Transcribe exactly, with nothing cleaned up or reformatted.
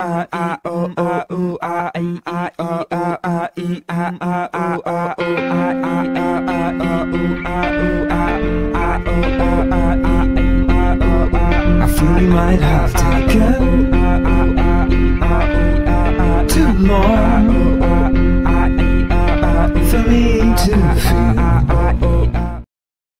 ah ah oh ah oh ah e ah ah oh ah e ah ah oh ah oh ah ah ah ah oh ah oh ah ah oh ah ah ah ah oh ah. I feel we might have taken too long.